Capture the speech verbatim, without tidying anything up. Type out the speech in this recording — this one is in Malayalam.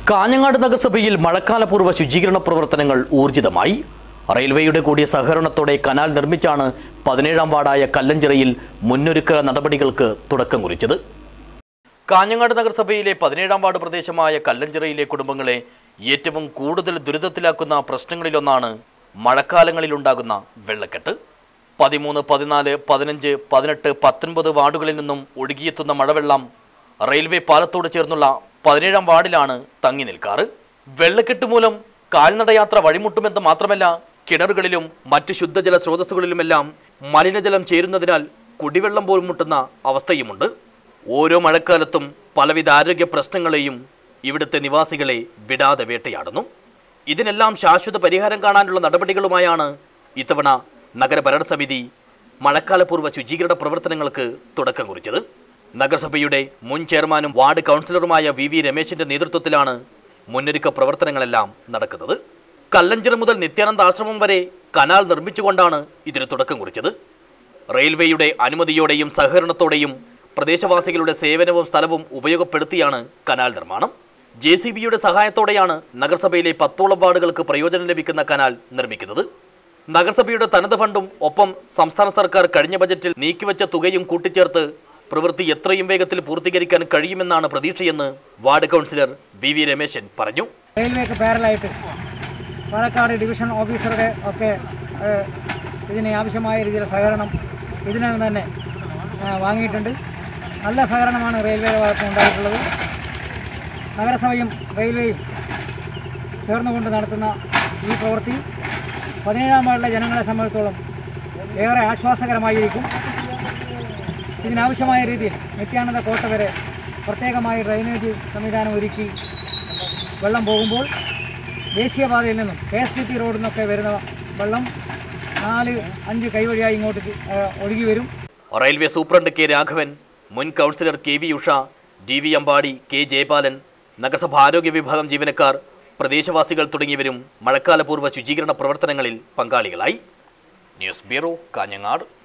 കാഞ്ഞങ്ങാട് നഗരസഭയിൽ മഴക്കാലപൂർവ്വ ശുചീകരണ പ്രവർത്തനങ്ങൾ ഊർജിതമായി. റെയിൽവേയുടെ കൂടിയ സഹകരണത്തോടെ കനാൽ നിർമ്മിച്ചാണ് പതിനേഴാം വാർഡായ കല്ലഞ്ചിറയിൽ മുന്നൊരുക്ക നടപടികൾക്ക് തുടക്കം കുറിച്ചത്. കാഞ്ഞങ്ങാട് നഗരസഭയിലെ പതിനേഴാം വാർഡ് പ്രദേശമായ കല്ലഞ്ചിറയിലെ കുടുംബങ്ങളെ ഏറ്റവും കൂടുതൽ ദുരിതത്തിലാക്കുന്ന പ്രശ്നങ്ങളിലൊന്നാണ് മഴക്കാലങ്ങളിലുണ്ടാകുന്ന വെള്ളക്കെട്ട്. പതിമൂന്ന്, പതിനാല്, പതിനഞ്ച്, പതിനെട്ട്, പത്തൊൻപത് വാർഡുകളിൽ നിന്നും ഒഴുകിയെത്തുന്ന മഴവെള്ളം റെയിൽവേ പാലത്തോട് ചേർന്നുള്ള പതിനേഴാം വാർഡിലാണ് തങ്ങി നിൽക്കാറ്. വെള്ളക്കെട്ട് മൂലം കാൽനടയാത്ര വഴിമുട്ടുമെന്ന് മാത്രമല്ല, കിണറുകളിലും മറ്റ് ശുദ്ധജല സ്രോതസ്സുകളിലുമെല്ലാം മലിനജലം ചേരുന്നതിനാൽ കുടിവെള്ളം പോലും മുട്ടുന്ന അവസ്ഥയുമുണ്ട്. ഓരോ മഴക്കാലത്തും പലവിധ ആരോഗ്യ പ്രശ്നങ്ങളെയും ഇവിടുത്തെ നിവാസികളെ വിടാതെ വേട്ടയാടുന്നു. ഇതിനെല്ലാം ശാശ്വത പരിഹാരം കാണാനുള്ള നടപടികളുമായാണ് ഇത്തവണ നഗരഭരണസമിതി മഴക്കാലപൂർവ്വ ശുചീകരണ പ്രവർത്തനങ്ങൾക്ക് തുടക്കം കുറിച്ചത്. നഗരസഭയുടെ മുൻ ചെയർമാനും വാർഡ് കൗൺസിലറുമായ വി വി രമേശിന്റെ നേതൃത്വത്തിലാണ് മുന്നൊരുക്ക പ്രവർത്തനങ്ങളെല്ലാം നടക്കുന്നത്. കല്ലഞ്ചിറ മുതൽ നിത്യാനന്ദ ആശ്രമം വരെ കനാൽ നിർമ്മിച്ചുകൊണ്ടാണ് ഇതിന് തുടക്കം കുറിച്ചത്. റെയിൽവേയുടെ അനുമതിയോടെയും സഹകരണത്തോടെയും പ്രദേശവാസികളുടെ സേവനവും സ്ഥലവും ഉപയോഗപ്പെടുത്തിയാണ് കനാൽ നിർമ്മാണം. ജെ സി ബിയുടെ സഹായത്തോടെയാണ് നഗരസഭയിലെ പത്തോളം വാർഡുകൾക്ക് പ്രയോജനം ലഭിക്കുന്ന കനാൽ നിർമ്മിക്കുന്നത്. നഗരസഭയുടെ തനത് ഫണ്ടും ഒപ്പം സംസ്ഥാന സർക്കാർ കഴിഞ്ഞ ബജറ്റിൽ നീക്കിവെച്ച തുകയും കൂട്ടിച്ചേർത്ത് പ്രവൃത്തി എത്രയും വേഗത്തിൽ പൂർത്തീകരിക്കാൻ കഴിയുമെന്നാണ് പ്രതീക്ഷയെന്ന് ward councillor V V Rameshan പറഞ്ഞു. റെയിൽവേക്ക് പാരലായിട്ട് പാലക്കാട് ഡിവിഷൻ ഓഫീസറുടെ ഒക്കെ ഇതിന് ആവശ്യമായ രീതിയിൽ സഹകരണം ഇതിനകം തന്നെ വാങ്ങിയിട്ടുണ്ട്. നല്ല സഹകരണമാണ് റെയിൽവേയുടെ ഭാഗത്ത് ഉണ്ടായിട്ടുള്ളത്. നഗരസഭയും റെയിൽവേയും ചേർന്നുകൊണ്ട് നടത്തുന്ന ഈ പ്രവൃത്തി പതിനേഴാം വാർഡിലെ ജനങ്ങളെ സംബന്ധിച്ചോളം ഏറെ ആശ്വാസകരമായിരിക്കും. ഇതിനാവശ്യമായ രീതിയിൽ നിത്യാനന്ദ കോട്ട വരെ പ്രത്യേകമായി ഡ്രൈനേജ് സംവിധാനം ഒരുക്കി വെള്ളം പോകുമ്പോൾ ദേശീയപാതയിൽ നിന്നും കെ എസ് ടി പി റോഡിൽ നിന്നൊക്കെ വരുന്ന വെള്ളം നാല് അഞ്ച് കൈവഴിയായി ഇങ്ങോട്ട് ഒഴുകി വരും. റെയിൽവേ സൂപ്രണ്ട് കെ രാഘവൻ, മുൻ councillor K V Usha, D V Ambadi, K Jayapalan, നഗരസഭ ആരോഗ്യ വിഭാഗം ജീവനക്കാർ, പ്രദേശവാസികൾ തുടങ്ങിയവരും മഴക്കാലപൂർവ്വ ശുചീകരണ പ്രവർത്തനങ്ങളിൽ പങ്കാളികളായി. News bureau, Kanhangad.